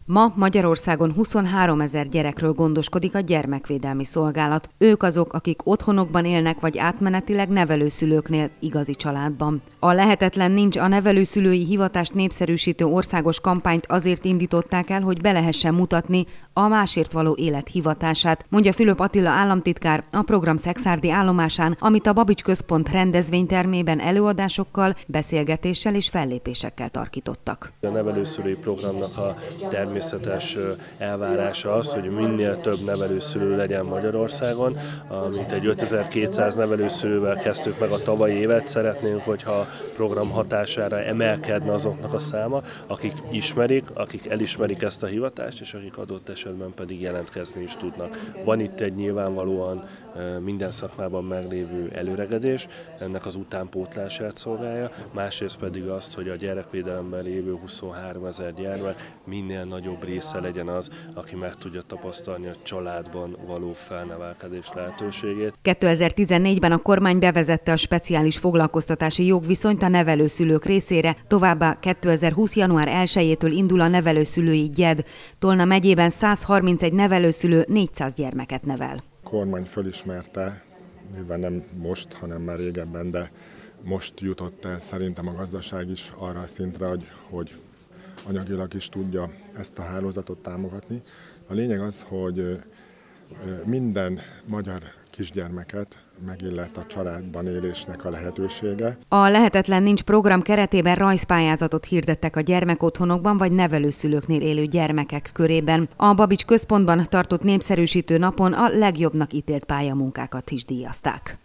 Ma Magyarországon 23 000 gyerekről gondoskodik a Gyermekvédelmi Szolgálat. Ők azok, akik otthonokban élnek, vagy átmenetileg nevelőszülőknél, igazi családban. A Lehetetlen nincs a nevelőszülői hivatást népszerűsítő országos kampányt azért indították el, hogy be lehessen mutatni a másért való élet hivatását, mondja Fülöp Attila államtitkár a program szekszárdi állomásán, amit a Babics Központ rendezvénytermében előadásokkal, beszélgetéssel és fellépésekkel tarkítottak. A nevelőszülői programnak a természetes elvárása az, hogy minél több nevelőszülő legyen Magyarországon. Mintegy 5200 nevelőszülővel kezdtük meg a tavalyi évet. Szeretnénk, hogyha a program hatására emelkedne azoknak a száma, akik ismerik, akik elismerik ezt a hivatást, és akik adott esetben pedig jelentkezni is tudnak. Van itt egy nyilvánvalóan minden szakmában meglévő előregedés, ennek az utánpótlását szolgálja, másrészt pedig azt, hogy a gyerekvédelemben lévő 23 000 gyermek minél nagyobb része legyen az, aki meg tudja tapasztalni a családban való felnevelkedés lehetőségét. 2014-ben a kormány bevezette a speciális foglalkoztatási jogviszonyt a nevelőszülők részére, továbbá 2020. január 1-től indul a nevelőszülői GYED. Tolna megyében 131 nevelőszülő 400 gyermeket nevel. A kormány felismerte, mivel nem most, hanem már régebben, de most jutott el szerintem a gazdaság is arra a szintre, hogy anyagilag is tudja ezt a hálózatot támogatni. A lényeg az, hogy minden magyar kisgyermeket megillet a családban élésnek a lehetősége. A Lehetetlen nincs program keretében rajzpályázatot hirdettek a gyermekotthonokban vagy nevelőszülőknél élő gyermekek körében. A Babics Központban tartott népszerűsítő napon a legjobbnak ítélt pályamunkákat is díjazták.